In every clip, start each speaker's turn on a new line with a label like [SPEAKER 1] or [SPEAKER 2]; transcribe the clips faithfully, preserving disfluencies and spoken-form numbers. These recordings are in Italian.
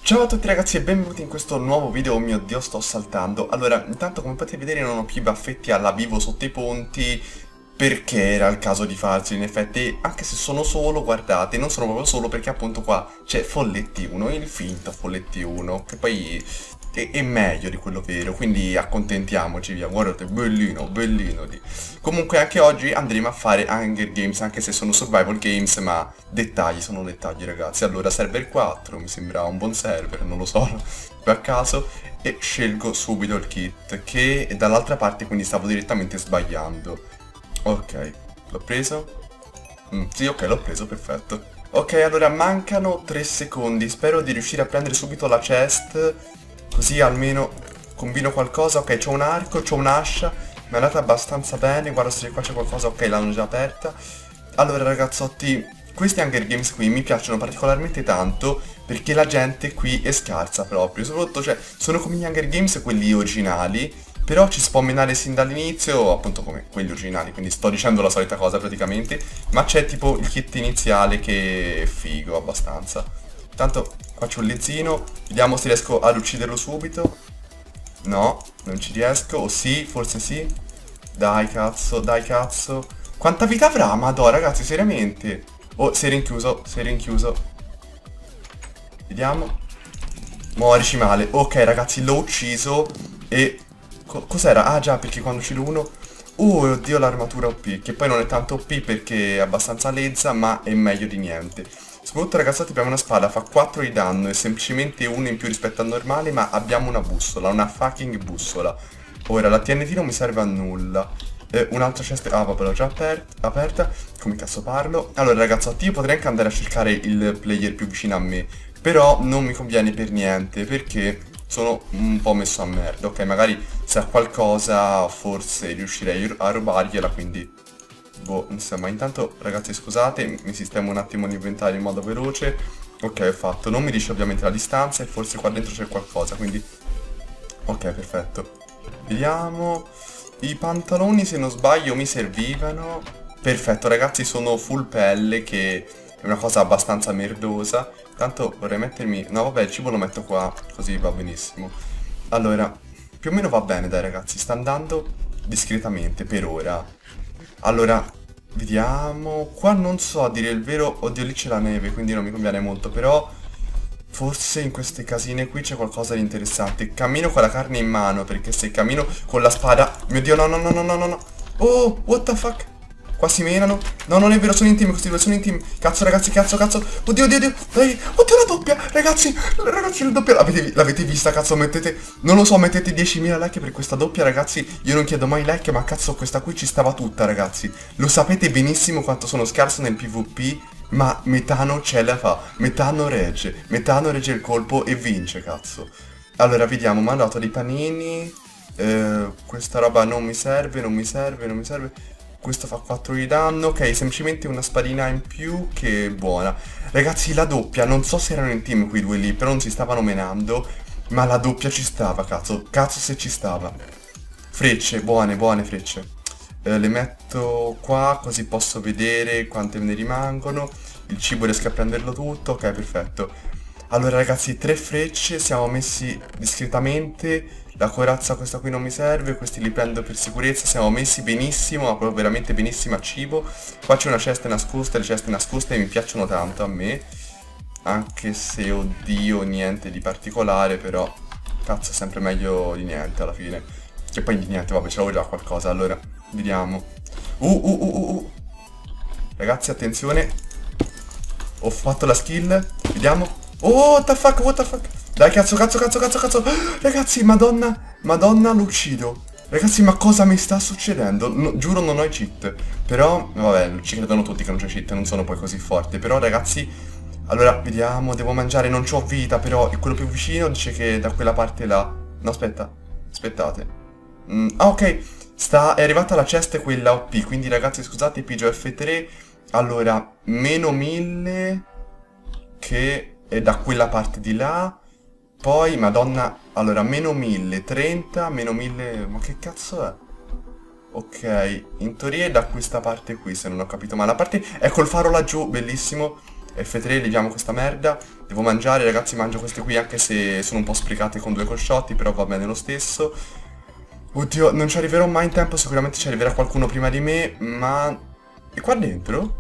[SPEAKER 1] Ciao a tutti ragazzi e benvenuti in questo nuovo video. Oh mio Dio, sto saltando. Allora, intanto come potete vedere non ho più i baffetti alla vivo sotto i ponti, perché era il caso di farsi. In effetti, anche se sono solo, guardate, non sono proprio solo perché appunto qua c'è Folletti uno, il finto Folletti uno, che poi è, è meglio di quello vero, quindi accontentiamoci via. Guardate, bellino, bellino di... Comunque anche oggi andremo a fare Hunger Games, anche se sono survival games, ma dettagli sono dettagli ragazzi. Allora, server quattro, mi sembra un buon server, non lo so, qui a caso, e scelgo subito il kit, che è dall'altra parte, quindi stavo direttamente sbagliando. Ok, l'ho preso? Mm, sì, ok, l'ho preso, perfetto. Ok, allora mancano tre secondi, spero di riuscire a prendere subito la chest, così almeno combino qualcosa. Ok, c'ho un arco, c'ho un'ascia, mi è andata abbastanza bene, guarda se qua c'è qualcosa. Ok, l'hanno già aperta. Allora ragazzotti, questi Hunger Games qui mi piacciono particolarmente tanto perché la gente qui è scarsa proprio. Soprattutto, cioè, sono come gli Hunger Games quelli originali, però ci si può menare sin dall'inizio, appunto come quelli originali, quindi sto dicendo la solita cosa praticamente, ma c'è tipo il kit iniziale che è figo abbastanza. Intanto faccio un lezzino, vediamo se riesco ad ucciderlo subito. No, non ci riesco, o sì, forse sì. Dai cazzo, dai cazzo. Quanta vita avrà? Madò, ragazzi, seriamente. Oh, si è rinchiuso, si è rinchiuso. Vediamo. Muorici male. Ok, ragazzi, l'ho ucciso. E... co- cos'era? Ah, già, perché quando uccido uno... Oh, oddio, l'armatura O P. Che poi non è tanto O P perché è abbastanza lezza, ma è meglio di niente. Soprattutto, ragazzotti, abbiamo una spada, fa quattro di danno. È semplicemente uno in più rispetto al normale, ma abbiamo una bussola, una fucking bussola. Ora, la T N T non mi serve a nulla. Eh, un'altra cesta... Ah, vabbè, l'ho già aper aperta. Come cazzo parlo? Allora, ragazzotti, io potrei anche andare a cercare il player più vicino a me, però non mi conviene per niente, perché sono un po' messo a merda. Ok, magari se ha qualcosa, forse riuscirei a rubargliela, quindi... Boh, insomma, intanto, ragazzi, scusate, mi sistemo un attimo l'inventario in modo veloce. Ok, ho fatto. Non mi dice ovviamente la distanza e forse qua dentro c'è qualcosa, quindi... Ok, perfetto. Vediamo... I pantaloni, se non sbaglio, mi servivano. Perfetto, ragazzi, sono full pelle, che è una cosa abbastanza merdosa. Tanto vorrei mettermi... No, vabbè, il cibo lo metto qua, così va benissimo. Allora, più o meno va bene, dai, ragazzi. Sta andando discretamente per ora. Allora, vediamo... Qua non so, a dire il vero... Oddio, lì c'è la neve, quindi non mi conviene molto, però... Forse in queste casine qui c'è qualcosa di interessante. Cammino con la carne in mano, perché se cammino con la spada... Mio Dio, no, no, no, no, no, no, no. Oh, what the fuck? Qua si menano. No, non è vero, sono in team questi due, sono in team. Cazzo, ragazzi, cazzo, cazzo. Oddio, oddio, oddio. Dai, oddio, la doppia. Ragazzi, ragazzi, la doppia. L'avete vista, cazzo, mettete... Non lo so, mettete diecimila like per questa doppia, ragazzi. Io non chiedo mai like, ma cazzo, questa qui ci stava tutta, ragazzi. Lo sapete benissimo quanto sono scarso nel PvP. Ma Metano ce la fa, Metano regge, Metano regge il colpo e vince, cazzo. Allora, vediamo, mi ha dato dei panini, eh, questa roba non mi serve, non mi serve, non mi serve. Questo fa quattro di danno, ok, semplicemente una spadina in più che è buona. Ragazzi, la doppia, non so se erano in team quei due lì, però non si stavano menando, ma la doppia ci stava, cazzo, cazzo se ci stava. Frecce, buone, buone frecce. Eh, le metto qua così posso vedere quante me ne rimangono. Il cibo riesco a prenderlo tutto. Ok, perfetto. Allora ragazzi, tre frecce, siamo messi discretamente. La corazza questa qui non mi serve, questi li prendo per sicurezza. Siamo messi benissimo, ma proprio veramente benissimo a cibo. Qua c'è una cesta nascosta, le ceste nascoste mi piacciono tanto a me. Anche se, oddio, niente di particolare, però cazzo è sempre meglio di niente alla fine. E poi di niente, vabbè, ce l'avevo già qualcosa, allora... Vediamo. Uh, uh, uh, uh, uh. Ragazzi, attenzione. Ho fatto la skill. Vediamo. Oh, what the fuck, what the fuck. Dai, cazzo, cazzo, cazzo, cazzo, cazzo. Ragazzi, madonna, madonna, lo uccido. Ragazzi, ma cosa mi sta succedendo? No, giuro non ho i cheat. Però, vabbè, ci credono tutti che non c'è cheat, non sono poi così forte. Però, ragazzi, allora, vediamo, devo mangiare, non c'ho vita, però quello più vicino dice che da quella parte là... No, aspetta, aspettate. Mm, ah, ok. Sta, è arrivata la cesta quella O P, quindi ragazzi scusate, pigio F tre. Allora, meno mille, che è da quella parte di là. Poi, madonna, allora, meno mille, trenta, meno mille, ma che cazzo è? Ok, in teoria è da questa parte qui, se non ho capito male. A parte, ecco il faro laggiù, bellissimo. F tre, leviamo questa merda. Devo mangiare, ragazzi, mangio queste qui anche se sono un po' sprecate con due cosciotti, però va bene lo stesso. Oddio, non ci arriverò mai in tempo, sicuramente ci arriverà qualcuno prima di me, ma... è qua dentro?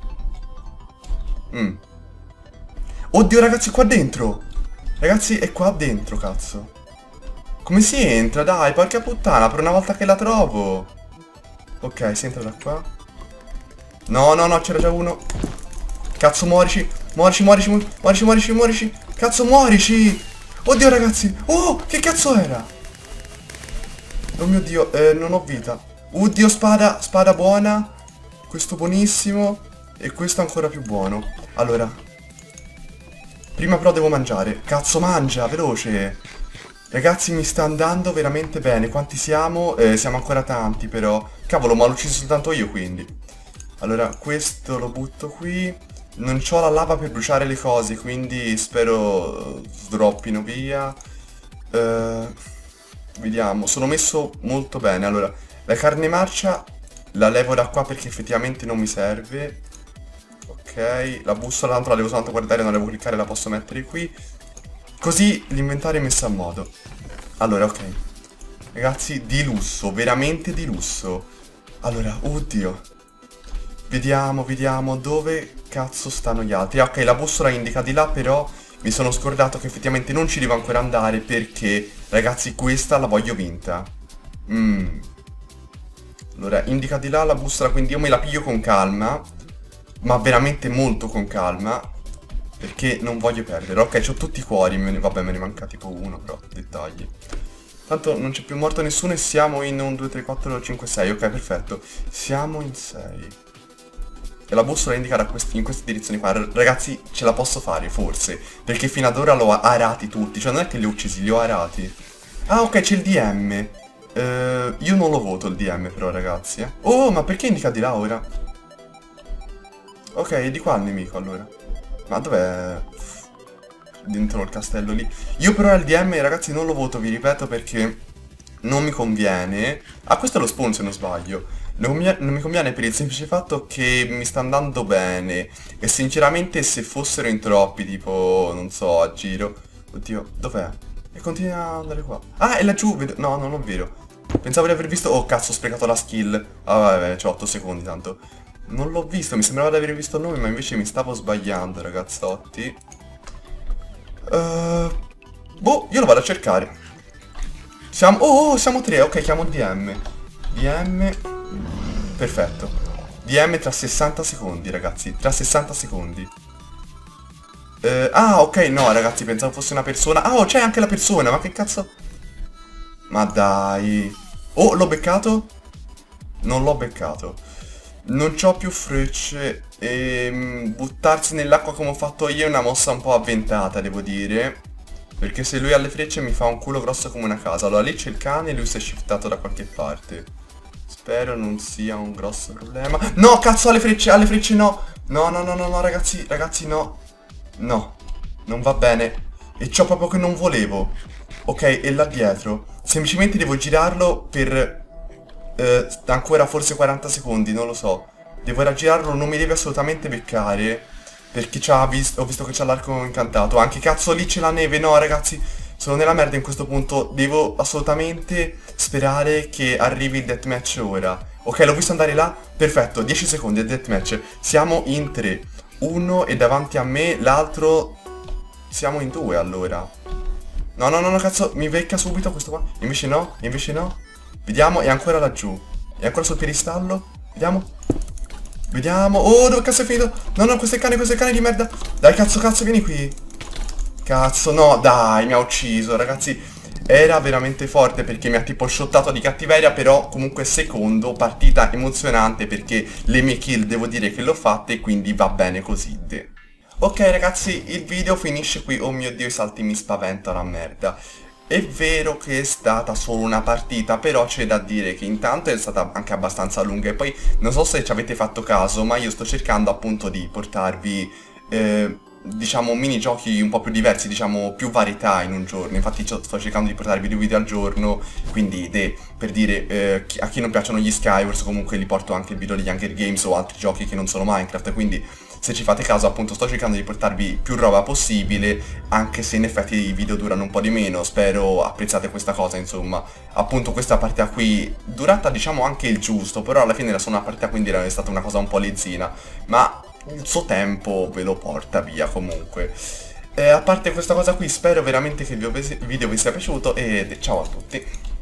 [SPEAKER 1] Mm. Oddio, ragazzi, qua dentro! Ragazzi, è qua dentro, cazzo. Come si entra? Dai, porca puttana, per una volta che la trovo. Ok, si entra da qua. No, no, no, c'era già uno. Cazzo, muorici. Muorici, muorici, muorici, muorici, muorici. Cazzo, muorici. Oddio, ragazzi. Oh, che cazzo era? Oh mio Dio, eh, non ho vita. Oddio, spada, spada buona. Questo buonissimo. E questo ancora più buono. Allora. Prima però devo mangiare. Cazzo, mangia, veloce. Ragazzi, mi sta andando veramente bene. Quanti siamo? Eh, siamo ancora tanti però. Cavolo, ma l'ho ucciso soltanto io quindi. Allora, questo lo butto qui. Non c'ho la lava per bruciare le cose, quindi spero sdroppino via. Uh, vediamo, sono messo molto bene. Allora, la carne marcia la levo da qua perché effettivamente non mi serve. Ok, la bussola tanto la devo soltanto guardare, non devo cliccare, la posso mettere qui. Così l'inventario è messo a modo. Allora, ok. Ragazzi, di lusso, veramente di lusso. Allora, oddio. Vediamo, vediamo dove cazzo stanno gli altri. Ok, la bussola indica di là, però mi sono scordato che effettivamente non ci devo ancora andare perché, ragazzi, questa la voglio vinta. Mm. Allora, indica di là la bussola, quindi io me la piglio con calma, ma veramente molto con calma, perché non voglio perdere. Ok, c'ho tutti i cuori, me ne... vabbè, me ne manca tipo uno, però, dettagli. Tanto non c'è più morto nessuno e siamo in un due, tre, quattro, cinque, sei. Ok, perfetto. Siamo in sei. E la bussola indica da questi, in queste direzioni qua. R ragazzi, ce la posso fare, forse. Perché fino ad ora l'ho arati tutti. Cioè, non è che li ho uccisi, li ho arati. Ah, ok, c'è il D M. Uh, io non lo voto il D M, però, ragazzi. Eh. Oh, ma perché indica di là ora? Ok, di qua il nemico, allora. Ma dov'è? Dentro il castello lì. Io però il D M, ragazzi, non lo voto, vi ripeto, perché non mi conviene. Ah, questo è lo spawn, se non sbaglio. Non mi, non mi conviene per il semplice fatto che mi sta andando bene. E sinceramente se fossero in troppi, tipo, non so, a giro. Oddio, dov'è? E continua ad andare qua. Ah, è laggiù, vedo... No, non è vero. Pensavo di aver visto... Oh, cazzo, ho sprecato la skill. Ah, vabbè, c'ho otto secondi tanto. Non l'ho visto, mi sembrava di aver visto il nome, ma invece mi stavo sbagliando, ragazzotti. Uh, boh, io lo vado a cercare. Siamo... Oh, oh, siamo tre, ok, chiamo il D M. D M... Perfetto. D M tra sessanta secondi, ragazzi. Tra sessanta secondi. Eh, ah, ok, no, ragazzi, pensavo fosse una persona. Ah, oh, c'è anche la persona, ma che cazzo... Ma dai. Oh, l'ho beccato? Non l'ho beccato. Non c'ho più frecce. E buttarsi nell'acqua come ho fatto io è una mossa un po' avventata, devo dire. Perché se lui ha le frecce mi fa un culo grosso come una casa. Allora, lì c'è il cane e lui si è shiftato da qualche parte. Spero non sia un grosso problema. No, cazzo, alle frecce, alle frecce no. No, no, no, no, no, ragazzi, ragazzi, no. No, non va bene. E ciò proprio che non volevo. Ok, e là dietro. Semplicemente devo girarlo per eh, ancora forse quaranta secondi, non lo so. Devo raggirarlo, non mi deve assolutamente beccare. Perché c'ha visto, ho visto che c'ha l'arco incantato. Anche cazzo lì c'è la neve, no ragazzi. Sono nella merda in questo punto, devo assolutamente sperare che arrivi il deathmatch ora. Ok, l'ho visto andare là, perfetto, dieci secondi al deathmatch. Siamo in tre. Uno è davanti a me, l'altro... Siamo in due allora. No, no, no, no, cazzo, mi becca subito questo qua. Invece no, invece no. Vediamo, è ancora laggiù. È ancora sul piedistallo. Vediamo. Vediamo. Oh, dove cazzo è finito? No, no, questo è il cane, questo è il cane di merda. Dai, cazzo, cazzo, vieni qui. Cazzo, no, dai, mi ha ucciso, ragazzi. Era veramente forte perché mi ha tipo shottato di cattiveria, però comunque secondo, partita emozionante perché le mie kill devo dire che le ho fatte, quindi va bene così. Ok ragazzi, il video finisce qui. Oh mio Dio, i salti mi spaventano a merda. È vero che è stata solo una partita, però c'è da dire che intanto è stata anche abbastanza lunga e poi non so se ci avete fatto caso, ma io sto cercando appunto di portarvi... Eh, diciamo, minigiochi un po' più diversi, diciamo, più varietà in un giorno. Infatti cio- sto cercando di portarvi due video al giorno, quindi de- per dire, eh, chi- a chi non piacciono gli Skywars, comunque li porto anche il video degli Hunger Games o altri giochi che non sono Minecraft, quindi se ci fate caso, appunto, sto cercando di portarvi più roba possibile, anche se in effetti i video durano un po' di meno. Spero apprezzate questa cosa, insomma. Appunto, questa partita qui, durata diciamo anche il giusto, però alla fine era solo una partita, quindi era stata una cosa un po' lezzina, ma il suo tempo ve lo porta via comunque. E a parte questa cosa qui, spero veramente che il video vi sia piaciuto e ciao a tutti.